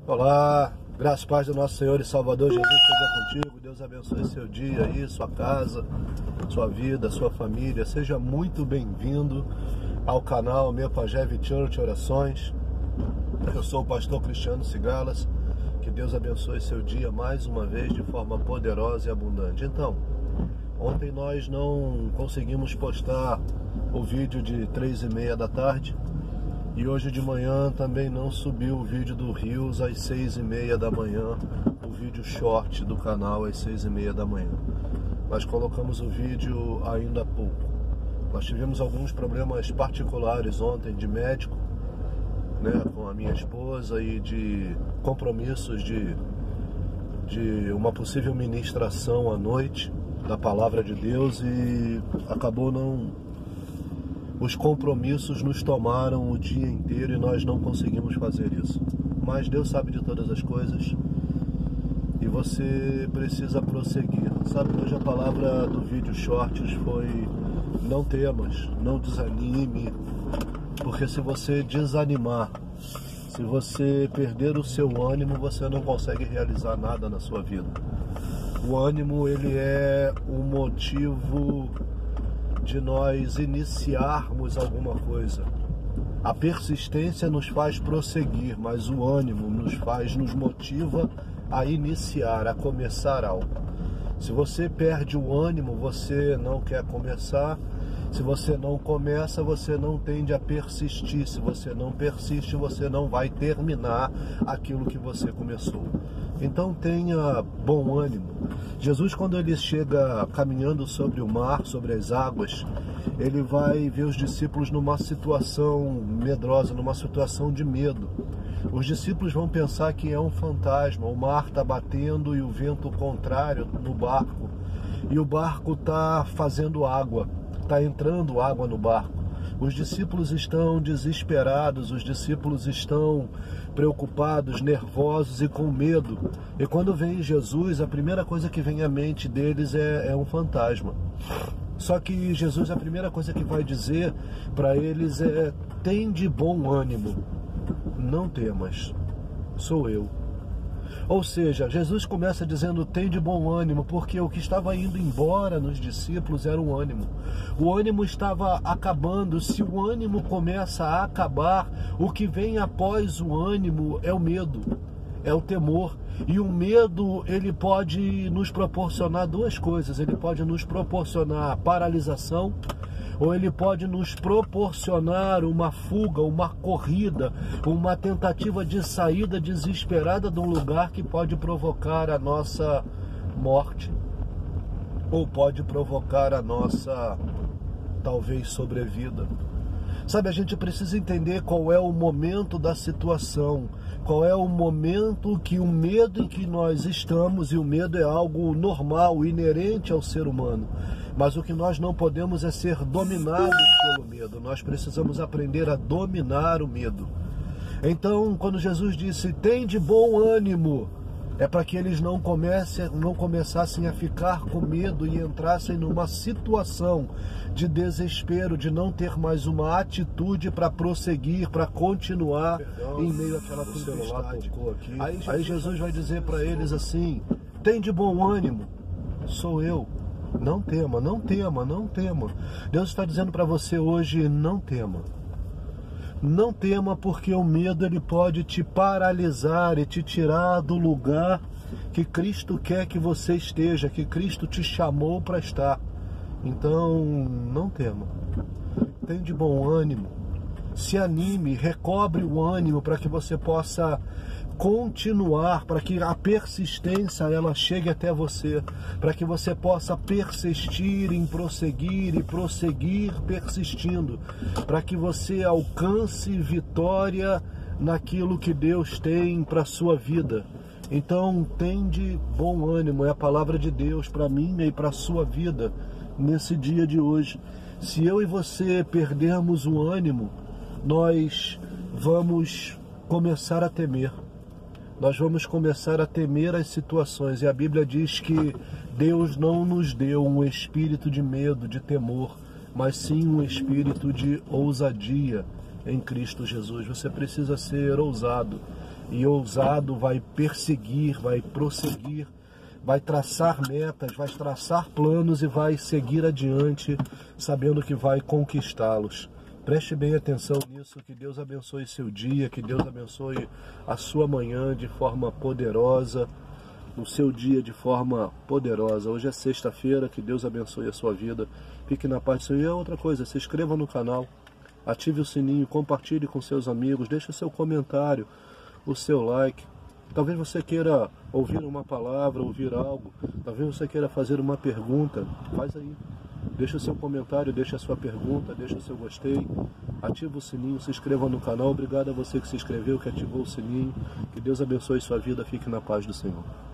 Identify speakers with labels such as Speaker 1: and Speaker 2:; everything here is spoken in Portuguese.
Speaker 1: Olá, graças e paz do nosso Senhor e Salvador Jesus seja contigo. Deus abençoe seu dia aí, sua casa, sua vida, sua família. Seja muito bem-vindo ao canal Mepajev Church Orações. Eu sou o pastor Cristiano Cigalas. Que Deus abençoe seu dia mais uma vez de forma poderosa e abundante. Então, ontem nós não conseguimos postar o vídeo de 3h30 da tarde. E hoje de manhã também não subiu o vídeo do Rios às 6h30 da manhã, o vídeo short do canal às 6h30 da manhã. Nós colocamos o vídeo ainda há pouco. Nós tivemos alguns problemas particulares ontem de médico, né, com a minha esposa e de compromissos de uma possível ministração à noite da Palavra de Deus e acabou os compromissos nos tomaram o dia inteiro e nós não conseguimos fazer isso. Mas Deus sabe de todas as coisas e você precisa prosseguir. Sabe, hoje a palavra do vídeo shorts foi: não temas, não desanime, porque se você desanimar, se você perder o seu ânimo, você não consegue realizar nada na sua vida. O ânimo, ele é o motivo de nós iniciarmos alguma coisa. A persistência nos faz prosseguir, mas o ânimo nos motiva a iniciar, a começar algo. Se você perde o ânimo, você não quer começar. Se você não começa, você não tende a persistir. Se você não persiste, você não vai terminar aquilo que você começou. Então tenha bom ânimo. Jesus, quando ele chega caminhando sobre o mar, sobre as águas, ele vai ver os discípulos numa situação medrosa, numa situação de medo. Os discípulos vão pensar que é um fantasma, o mar está batendo e o vento contrário no barco, e o barco está fazendo água, está entrando água no barco. Os discípulos estão desesperados, os discípulos estão preocupados, nervosos e com medo. E quando vem Jesus, a primeira coisa que vem à mente deles é um fantasma. Só que Jesus, a primeira coisa que vai dizer para eles é: tem de bom ânimo, não temas, sou eu. Ou seja, Jesus começa dizendo: tem de bom ânimo, porque o que estava indo embora nos discípulos era o ânimo. O ânimo estava acabando. Se o ânimo começa a acabar, o que vem após o ânimo é o medo, é o temor. E o medo, ele pode nos proporcionar duas coisas. Ele pode nos proporcionar paralisação, ou ele pode nos proporcionar uma fuga, uma corrida, uma tentativa de saída desesperada de um lugar que pode provocar a nossa morte, ou pode provocar a nossa, talvez, sobrevida. Sabe, a gente precisa entender qual é o momento da situação, qual é o momento que o medo em que nós estamos, e o medo é algo normal, inerente ao ser humano. Mas o que nós não podemos é ser dominados pelo medo. Nós precisamos aprender a dominar o medo. Então, quando Jesus disse: tem de bom ânimo, é para que eles não começassem a ficar com medo e entrassem numa situação de desespero, de não ter mais uma atitude para prosseguir, para continuar em meio àquela tempestade. Aí Jesus vai dizer para eles assim: tem de bom ânimo, sou eu. Não tema, não tema, não tema. Deus está dizendo para você hoje: não tema. Não tema, porque o medo, ele pode te paralisar e te tirar do lugar que Cristo quer que você esteja, que Cristo te chamou para estar. Então, não tema. Tenha de bom ânimo. Se anime, recobre o ânimo para que você possa continuar, para que a persistência ela chegue até você, para que você possa persistir em prosseguir e prosseguir persistindo, para que você alcance vitória naquilo que Deus tem para a sua vida. Então, tem de bom ânimo, é a palavra de Deus para mim e para a sua vida nesse dia de hoje. Se eu e você perdermos o ânimo, nós vamos começar a temer. Nós vamos começar a temer as situações. E a Bíblia diz que Deus não nos deu um espírito de medo, de temor, mas sim um espírito de ousadia em Cristo Jesus. Você precisa ser ousado. e ousado, vai perseguir, vai prosseguir, vai traçar metas, vai traçar planos e vai seguir adiante, sabendo que vai conquistá-los. Preste bem atenção nisso, que Deus abençoe seu dia, que Deus abençoe a sua manhã de forma poderosa, o seu dia de forma poderosa. Hoje é sexta-feira, que Deus abençoe a sua vida. Fique na paz do Senhor. E outra coisa, se inscreva no canal, ative o sininho, compartilhe com seus amigos, deixe o seu comentário, o seu like. Talvez você queira ouvir uma palavra, ouvir algo, talvez você queira fazer uma pergunta, faz aí. Deixa o seu comentário, deixa a sua pergunta, deixa o seu gostei, ativa o sininho, se inscreva no canal. Obrigado a você que se inscreveu, que ativou o sininho. Que Deus abençoe sua vida, fique na paz do Senhor.